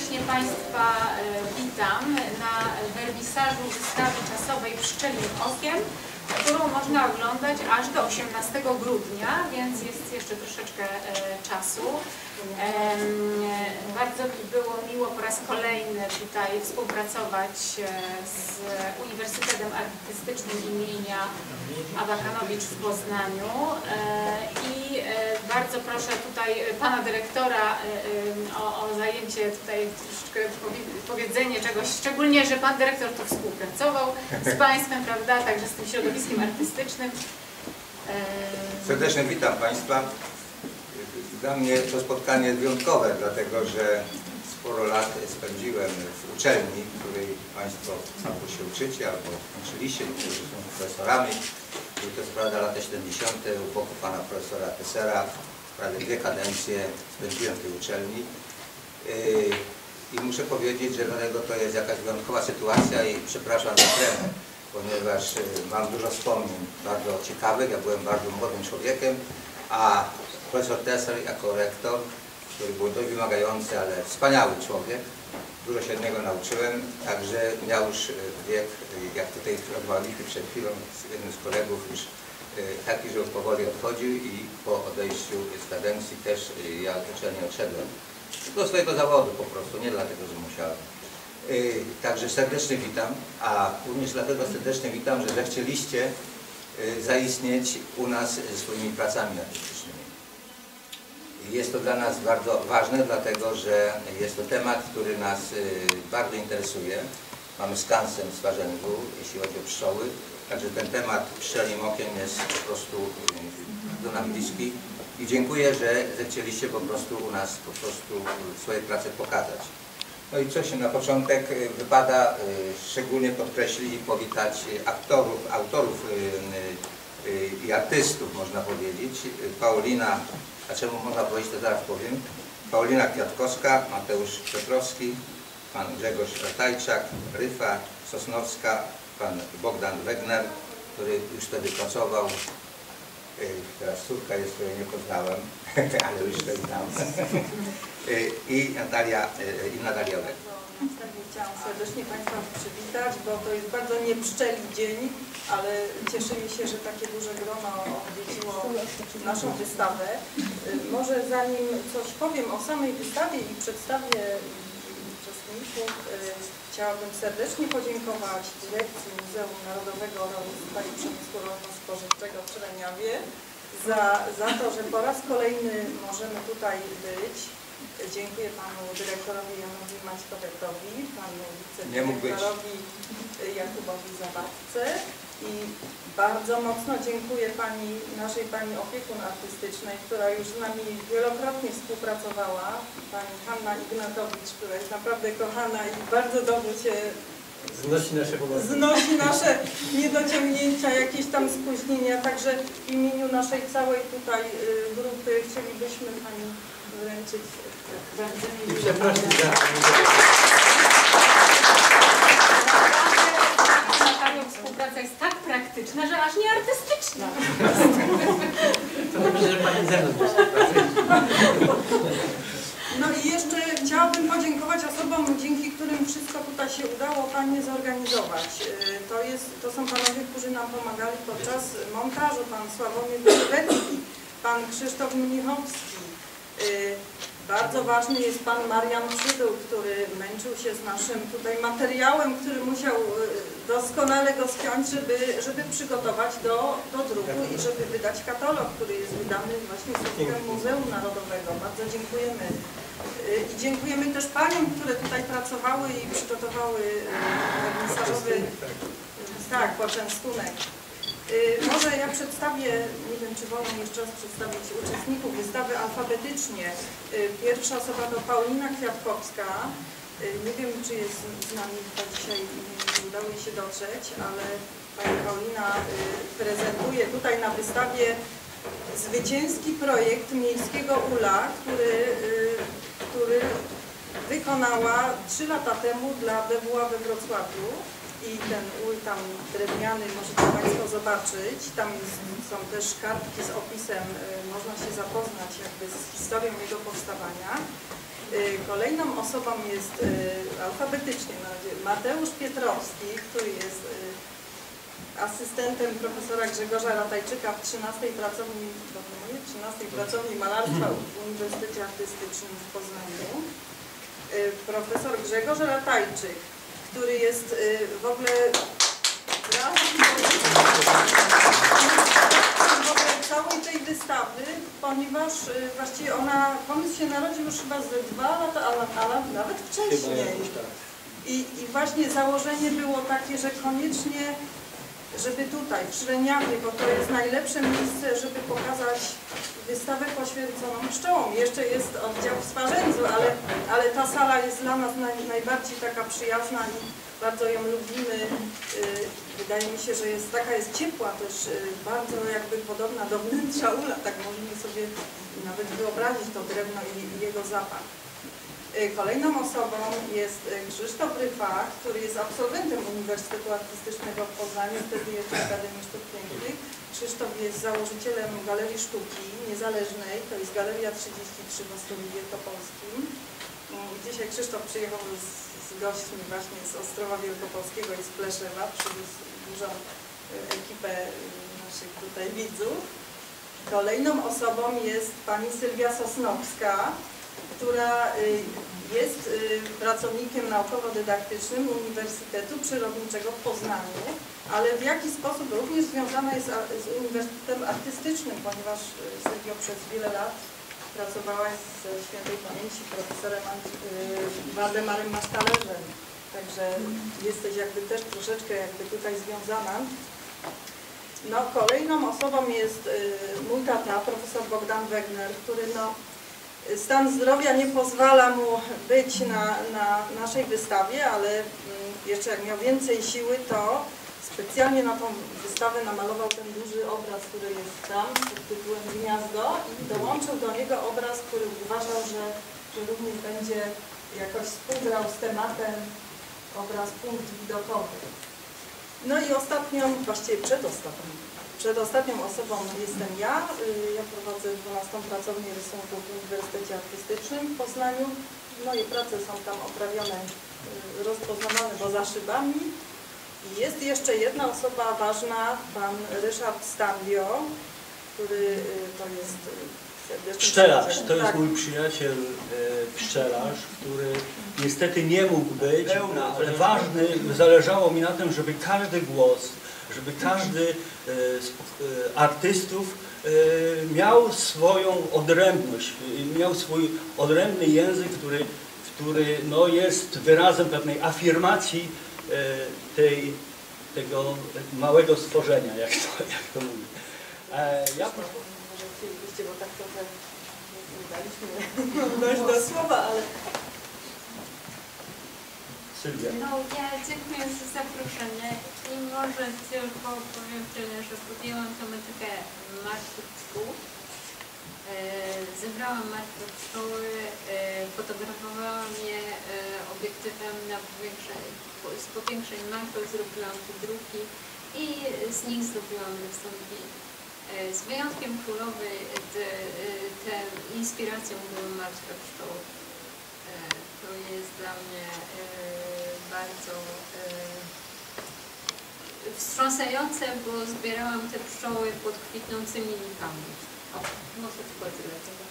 Serdecznie Państwa witam na wernisażu wystawy czasowej Pszczelim Okiem, którą można oglądać aż do 18 grudnia, więc jest jeszcze troszeczkę czasu. Bardzo mi było miło po raz kolejny tutaj współpracować z Uniwersytetem Artystycznym imienia Abakanowicz w Poznaniu i bardzo proszę tutaj pana dyrektora o zajęcie tutaj troszeczkę powiedzenie czegoś, szczególnie, że pan dyrektor tu współpracował z państwem, prawda, także z tym środowiskiem artystycznym. Serdecznie witam Państwa. Dla mnie to spotkanie wyjątkowe, dlatego że sporo lat spędziłem w uczelni, w której Państwo albo się uczycie, albo uczyliście, którzy są profesorami. Były to prawda lata 70. u boku pana profesora Tessera. Prawie 2 kadencje spędziłem w tej uczelni. I muszę powiedzieć, że dlatego to jest jakaś wyjątkowa sytuacja i przepraszam za tremę, ponieważ mam dużo wspomnień bardzo ciekawych. Ja byłem bardzo młodym człowiekiem, a profesor Tesser jako rektor, który był dość wymagający, ale wspaniały człowiek, dużo się od niego nauczyłem, także miał już wiek, jak tutaj rozmawialiśmy przed chwilą z jednym z kolegów, już taki, że już powoli odchodził i po odejściu z kadencji też ja od uczelni odszedłem. Do swojego zawodu po prostu, nie dlatego, że musiałem. Także serdecznie witam, a również dlatego serdecznie witam, że zechcieliście zaistnieć u nas ze swoimi pracami artystycznymi. Jest to dla nas bardzo ważne, dlatego że jest to temat, który nas bardzo interesuje. Mamy skansen z Warzęgu, jeśli chodzi o pszczoły, także ten temat pszczelim okiem jest po prostu do nas bliski i dziękuję, że zechcieliście po prostu u nas swoje prace pokazać. No i co się na początek wypada szczególnie podkreślić i powitać autorów i artystów, można powiedzieć. Paulina, a czemu można powiedzieć, to zaraz powiem. Paulina Kwiatkowska, Mateusz Piotrowski, pan Grzegorz Ratajczak, Ryfa Sosnowska, pan Bogdan Wegner, który już wtedy pracował. Teraz córka jest, której nie poznałem, ale już wtedy tam. I Natalia Wegner. Chciałam serdecznie Państwa przywitać, bo to jest bardzo nie pszczeli dzień, ale cieszymy się, że takie duże grono odwiedziło naszą wystawę. Może zanim coś powiem o samej wystawie i przedstawię uczestników, chciałabym serdecznie podziękować dyrekcji Muzeum Narodowego Rolnictwa i Przemysłu Rolno-Spożywczego w Czerniawie za to, że po raz kolejny możemy tutaj być. Dziękuję panu dyrektorowi Janowi Maćkowetowi, panu wicedyrektorowi Jakubowi Zabawce i bardzo mocno dziękuję naszej pani opiekun artystycznej, która już z nami wielokrotnie współpracowała, pani Hanna Ignatowicz, która jest naprawdę kochana i bardzo dobrze się znosi nasze niedociągnięcia, jakieś tam spóźnienia, także w imieniu naszej całej tutaj grupy chcielibyśmy pani wręczyć bardzo miły. Przepraszam za współpraca jest tak praktyczna, że aż nie artystyczna. To dobrze, że pani ze mną No i jeszcze chciałabym podziękować osobom, dzięki którym wszystko tutaj się udało fajnie zorganizować. To są panowie, którzy nam pomagali podczas montażu, pan Sławomir Krzyżewski, pan Krzysztof Mnichowski. Bardzo ważny jest pan Marian Przydół, który męczył się z naszym tutaj materiałem, który musiał doskonale go spiąć, żeby przygotować do druku i żeby wydać katalog, który jest wydany właśnie z Muzeum Narodowego. Bardzo dziękujemy. I dziękujemy też paniom, które tutaj pracowały i przygotowały wernisażowy poczęstunek. Może ja przedstawię, nie wiem czy wolno jeszcze raz przedstawić uczestników wystawy alfabetycznie. Pierwsza osoba to Paulina Kwiatkowska. Nie wiem czy jest z nami dzisiaj, nie udało jej się dotrzeć, ale pani Paulina prezentuje tutaj na wystawie zwycięski projekt miejskiego ula, który wykonała 3 lata temu dla BWA we Wrocławiu. I ten ul tam drewniany możecie Państwo zobaczyć. Tam są też kartki z opisem, można się zapoznać jakby z historią jego powstawania. Kolejną osobą jest alfabetycznie Mateusz Pietrowski, który jest asystentem profesora Grzegorza Ratajczyka w 13. pracowni malarstwa w Uniwersytecie Artystycznym w Poznaniu. Profesor Grzegorz Ratajczyk, który jest w ogóle całej tej wystawy, ponieważ właściwie pomysł się narodził już chyba ze 2 lata, ale nawet wcześniej. I właśnie założenie było takie, że koniecznie, żeby tutaj, w Szreniawie, bo to jest najlepsze miejsce, żeby pokazać wystawę poświęconą pszczołom. Jeszcze jest oddział w Swarzędzu, ale ta sala jest dla nas najbardziej taka przyjazna i bardzo ją lubimy. Wydaje mi się, że jest ciepła też, bardzo jakby podobna do wnętrza ula, tak możemy sobie nawet wyobrazić to drewno i jego zapach. Kolejną osobą jest Krzysztof Ryfa, który jest absolwentem Uniwersytetu Artystycznego w Poznaniu, wtedy jeszcze Akademii Sztuk Pięknych. Krzysztof jest założycielem Galerii Sztuki Niezależnej, to jest Galeria 33 w Ostrowie Wielkopolskim. Dzisiaj Krzysztof przyjechał z gośćmi właśnie z Ostrowa Wielkopolskiego i z Pleszewa, przywiózł dużą ekipę naszych tutaj widzów. Kolejną osobą jest pani Sylwia Sosnowska, która jest pracownikiem naukowo-dydaktycznym Uniwersytetu Przyrodniczego w Poznaniu, ale w jakiś sposób również związana jest z Uniwersytetem Artystycznym, ponieważ Sylwia przez wiele lat pracowała ze świętej pamięci profesorem Waldemarem Masztalerzem. Także jesteś jakby też troszeczkę tutaj związana. No, kolejną osobą jest mój tata, profesor Bogdan Wegner, który stan zdrowia nie pozwala mu być na naszej wystawie, ale jeszcze jak miał więcej siły, to specjalnie na tą wystawę namalował ten duży obraz, który jest tam pod tytułem Gniazdo i dołączył do niego obraz, który uważał, że również będzie jakoś współgrał z tematem, obraz Punkt Widokowy. No i ostatnią, właściwie przedostatnią osobą jestem ja. Ja prowadzę 12. pracownię rysunku w Uniwersytecie Artystycznym w Poznaniu. Moje prace są tam oprawione, rozpoznawane poza szybami. I jest jeszcze jedna osoba ważna, pan Ryszard Stambio, który to jest pszczelarz, to jest mój przyjaciel pszczelarz, który niestety nie mógł być, ale ważny, zależało mi na tym, żeby każdy głos, żeby każdy z artystów miał swoją odrębność, miał swój odrębny język, który jest wyrazem pewnej afirmacji tego małego stworzenia, jak to mówię. Chcielibyście, bo tak trochę nie daliśmy dość do słowa, ale... Sylwia. No, ja dziękuję za zaproszenie i może tylko powiem tyle, że podjęłam tematykę martwych pszczół. Zebrałam martwe pszczoły, fotografowałam je obiektywem z powiększeń makro, zrobiłam wydruki i z nich zrobiłam rysunki. Z wyjątkiem królowej inspiracją były martwe pszczoły. To jest dla mnie bardzo wstrząsające, bo zbierałam te pszczoły pod kwitnącymi lipami. Może tylko tyle tego.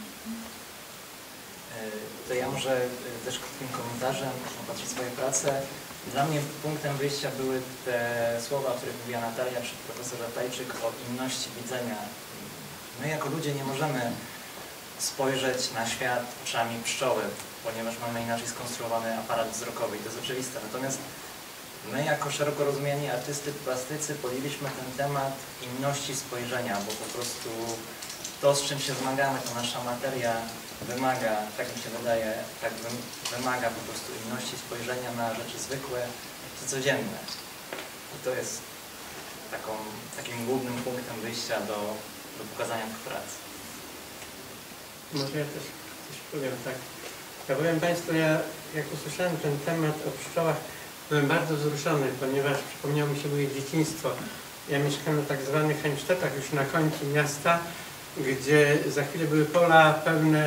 To ja może też krótkim komentarzem popatrzeć swoje prace. Dla mnie punktem wyjścia były te słowa, o których mówiła Natalia czy profesor Ratajczyk o inności widzenia. My jako ludzie nie możemy spojrzeć na świat oczami pszczoły, ponieważ mamy inaczej skonstruowany aparat wzrokowy i to jest oczywiste. Natomiast my jako szeroko rozumiani artysty, plastycy podjęliśmy ten temat inności spojrzenia, bo po prostu to, z czym się zmagamy, to nasza materia wymaga, tak mi się wydaje, wymaga po prostu inności spojrzenia na rzeczy zwykłe i codzienne. I to jest takim głównym punktem wyjścia do pokazania tych prac. Może ja też coś powiem, tak. Ja powiem Państwu, jak usłyszałem ten temat o pszczołach, byłem bardzo wzruszony, ponieważ przypomniało mi się moje dzieciństwo. Ja mieszkam na tak zwanych Heimstedtach, już na końcu miasta, gdzie za chwilę były pola pełne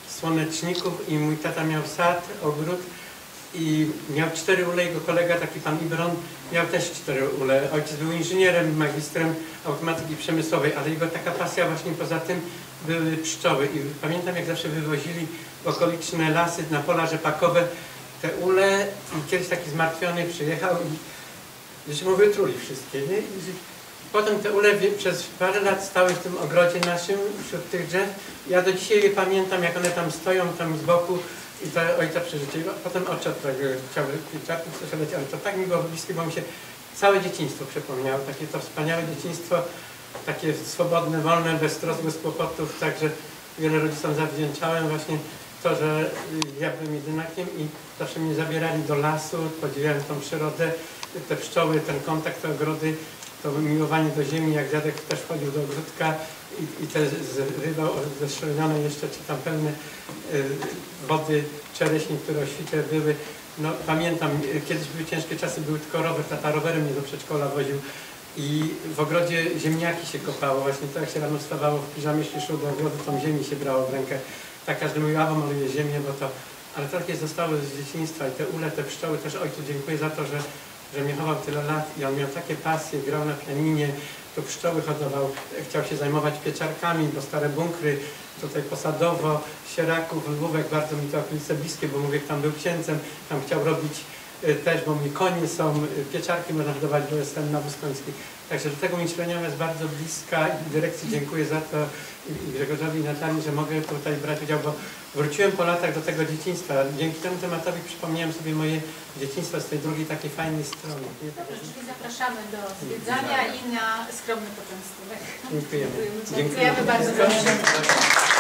słoneczników i mój tata miał sad, ogród i miał 4 ule, jego kolega, taki pan Ibron, miał też 4 ule. Ojciec był inżynierem, magistrem automatyki przemysłowej, ale jego taka pasja właśnie poza tym były pszczoły. I pamiętam, jak zawsze wywozili w okoliczne lasy na pola rzepakowe te ule i kiedyś taki zmartwiony przyjechał i że mu wytruli wszystkie, nie? I potem te ule przez parę lat stały w tym ogrodzie naszym, wśród tych drzew. Ja do dzisiaj je pamiętam, jak one tam stoją, tam z boku i to ojca przeżycie. Potem oczy odprawiły, chciały pieczarki coś lecieć, ale to tak mi było bliskie, bo mi się całe dzieciństwo przypomniało. Takie to wspaniałe dzieciństwo, takie swobodne, wolne, bez trosk, bez kłopotów. Także wiele rodzicom zawdzięczałem właśnie to, że ja byłem jedynakiem i zawsze mnie zabierali do lasu, podziwiałem tą przyrodę, te pszczoły, ten kontakt, te ogrody, to miłowanie do ziemi, jak dziadek też chodził do ogródka i te zrywał zestrzelone jeszcze, czy tam pełne wody czereśni, które o świcie były. No pamiętam, kiedyś były ciężkie czasy, były tylko rower, tata rowerem mnie do przedszkola woził i w ogrodzie ziemniaki się kopało, właśnie to jak się rano wstawało w piżamie, szło do ogrodu, tą ziemi się brało w rękę. Tak każdy mówił, a bo maluje ziemię, bo to... Ale to takie zostało z dzieciństwa i te ule, te pszczoły, też ojcu dziękuję za to, że mnie chował tyle lat i on miał takie pasje, grał na pianinie, tu pszczoły hodował, chciał się zajmować pieczarkami, bo stare bunkry, tutaj Posadowo, Sieraków, Lwówek, bardzo mi to okolice bliskie, bo mówię, tam był księdzem, tam chciał robić też, bo mi konie są, pieczarki można hodować, bo jestem nawóz koński. Także do tego mi Śroniowa jest bardzo bliska i dyrekcji dziękuję za to i Grzegorzowi i Natalii, że mogę tutaj brać udział, bo wróciłem po latach do tego dzieciństwa. Dzięki temu tematowi przypomniałem sobie moje dzieciństwo z tej drugiej takiej fajnej strony. Dobrze, czyli zapraszamy do zwiedzania i na skromny poczęstunek. Dziękujemy. Dziękujemy bardzo.